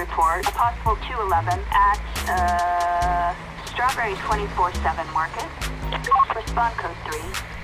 report a possible 211 at Strawberry 24/7 Market. Respond code 3.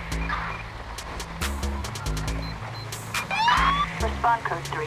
Respond code 3.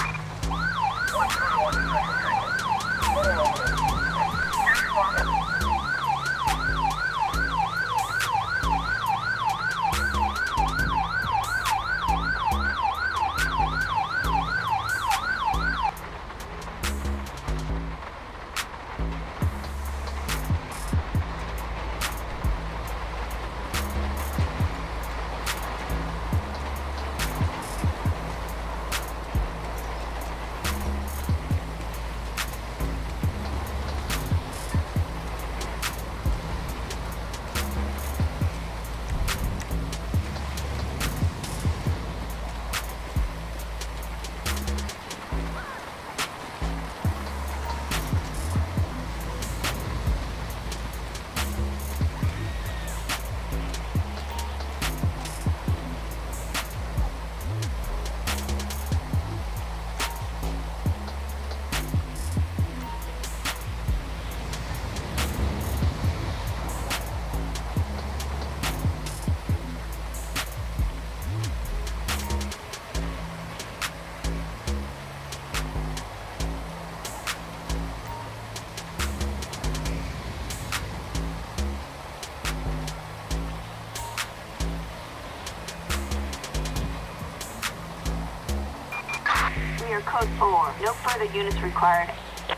Code 4. No further units required.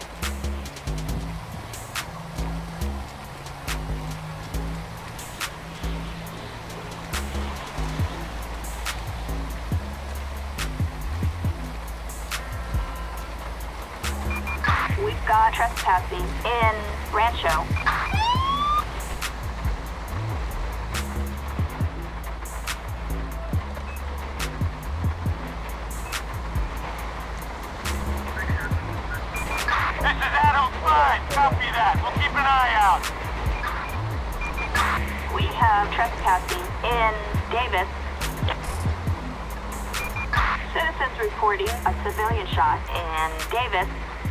We've got trespassing in Rancho. Copy that. We'll keep an eye out. We have trespassing in Davis. Citizens reporting a civilian shot in Davis.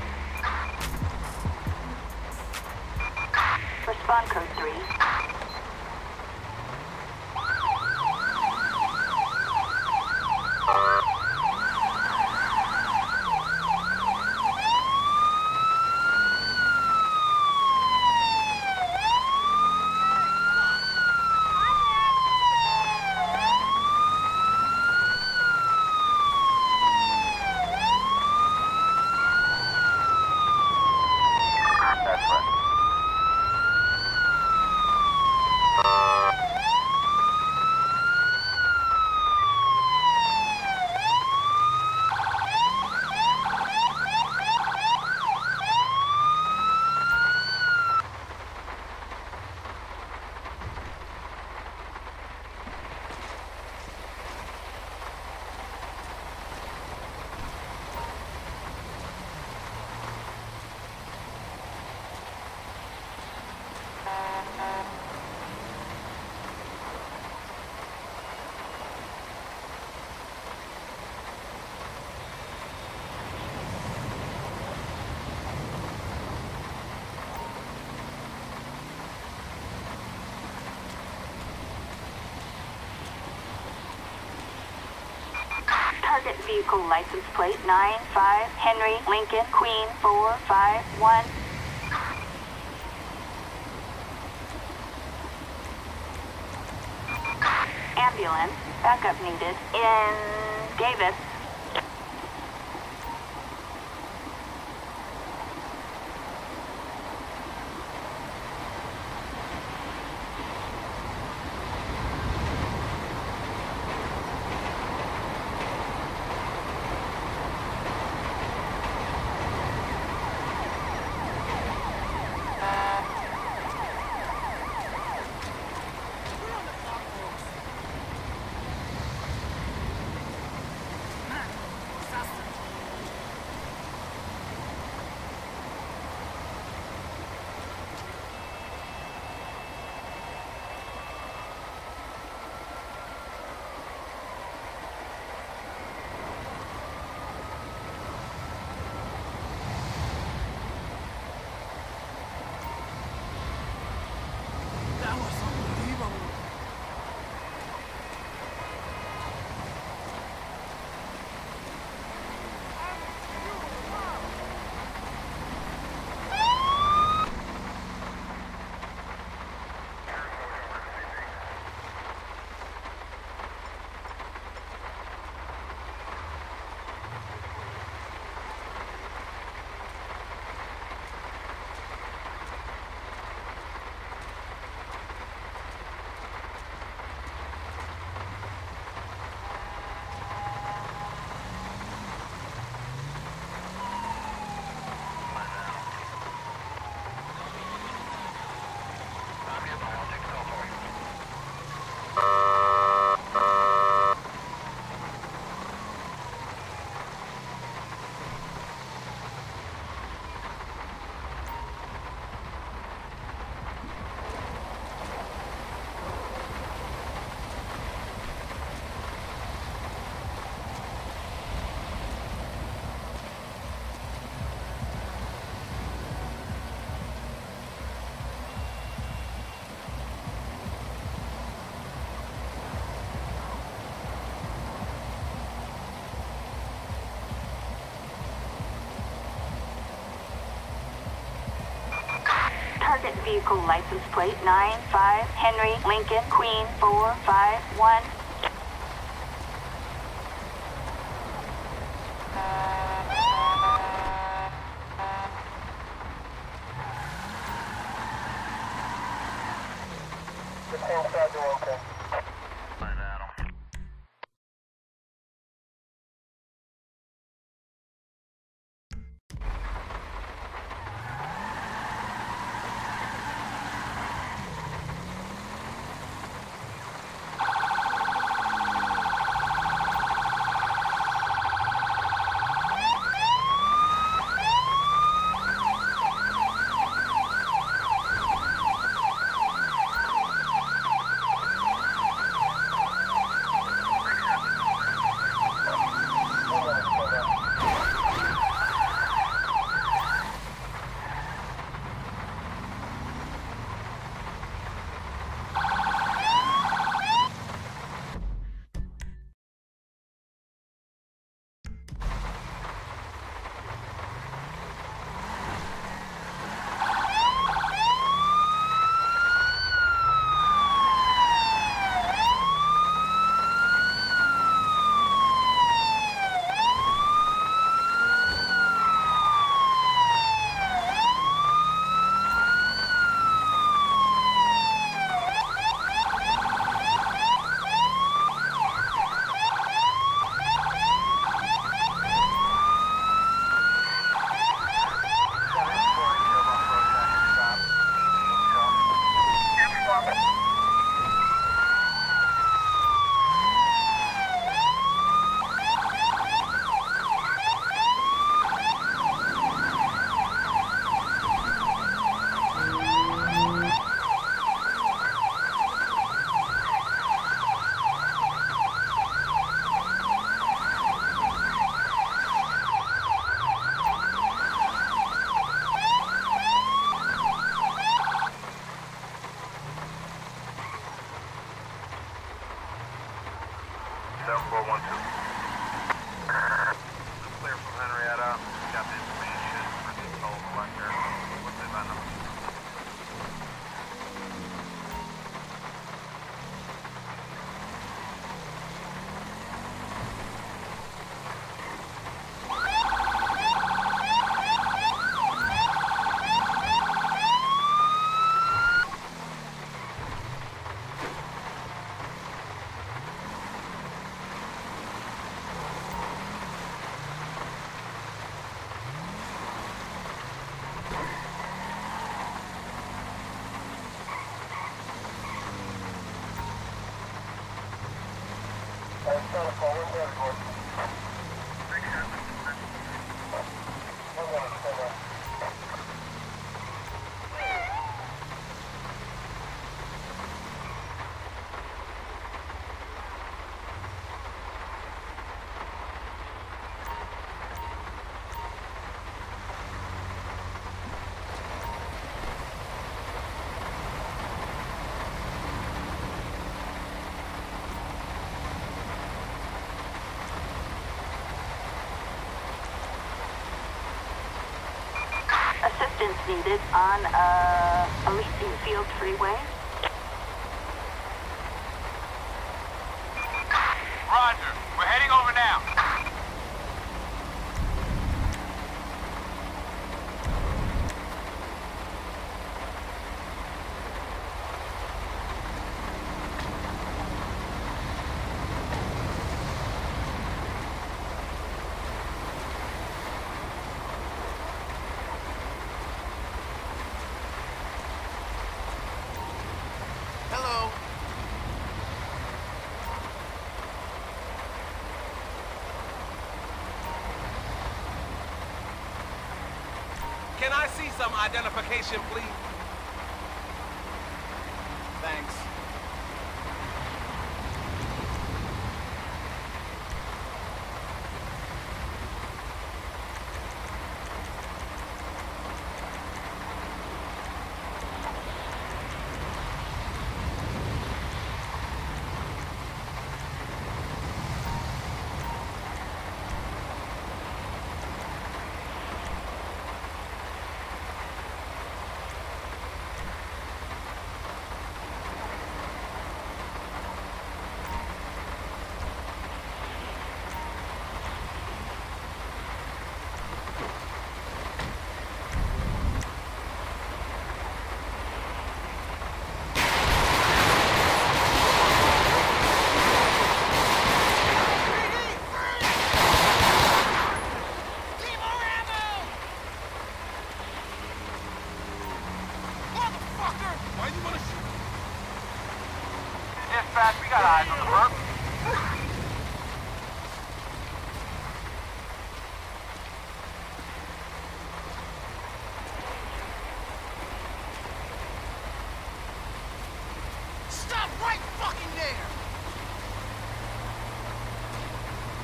Respond code 3. Target vehicle license plate 95 Henry Lincoln Queen 451. Ambulance backup needed in Davis. vehicle license plate 95 Henry Lincoln Queen 451. Just inside the okay. Right, Adam. Clear from Henrietta. Got the information for the toll collector. What's the event number? Assistance needed on Elysian Field Freeway. Roger. We're heading over now. Can I see some identification, please? Thanks.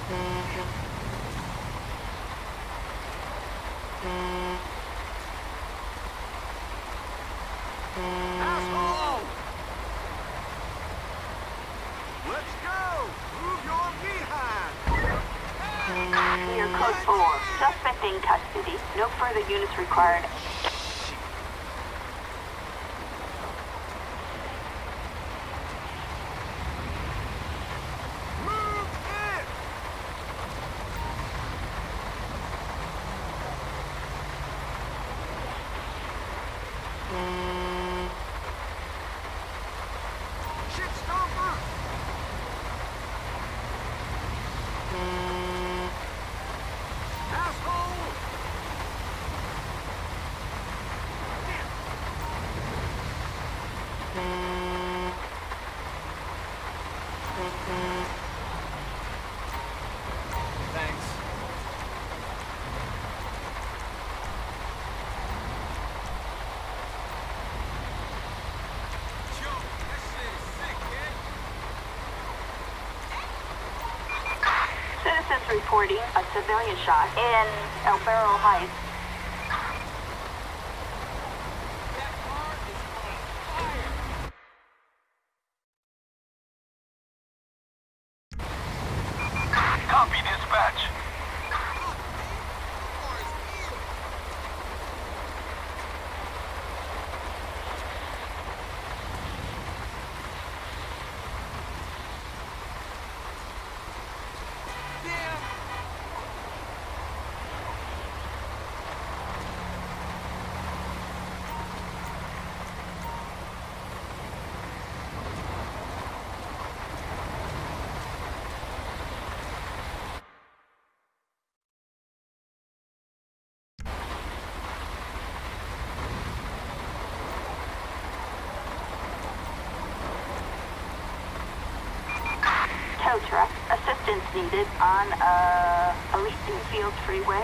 Asshole! Let's go! Move your behind! Clear code 4. Suspect in custody. No further units required. Move it! Shit stomper! Asshole! Thanks. Yo, that shit is sick, kid. Citizens reporting a civilian shot in El Barrel Heights. That car is on fire. Copy, dispatch. Damn. Tow truck. Assistance needed on Elysian Fields Freeway.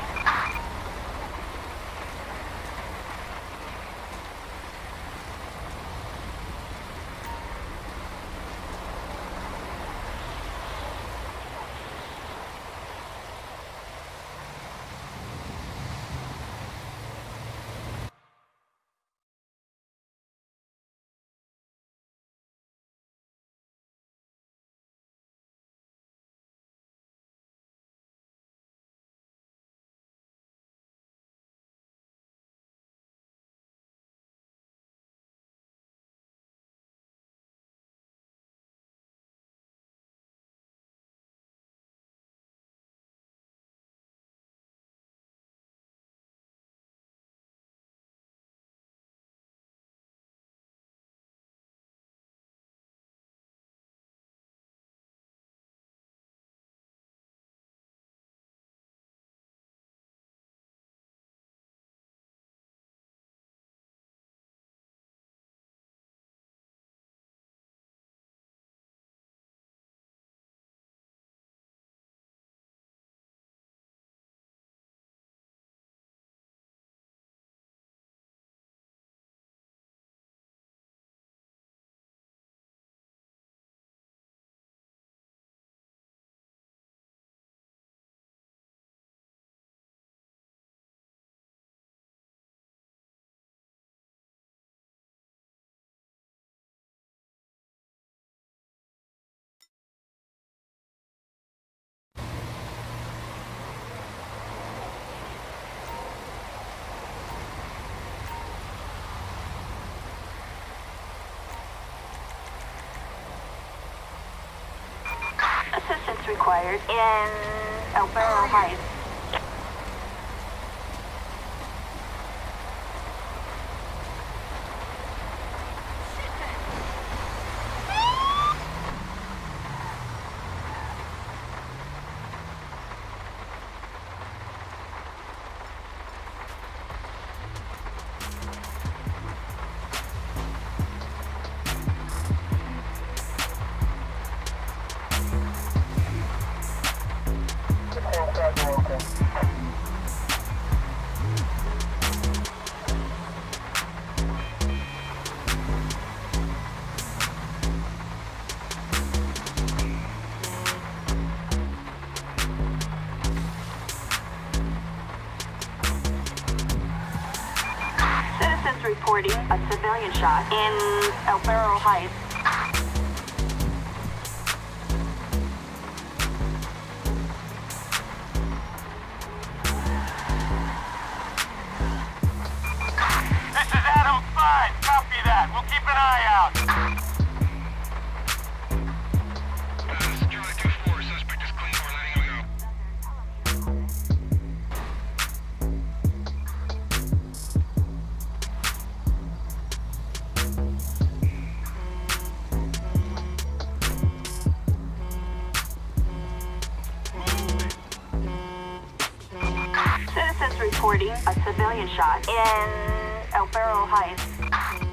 Assistance required in El Barrel Heights. reporting a civilian shot in El Barro Heights. This is Adam 5. Copy that. We'll keep an eye out. Charlie 2-4, suspect is clean. We're letting him go. Citizens reporting a civilian shot in El Barro Heights.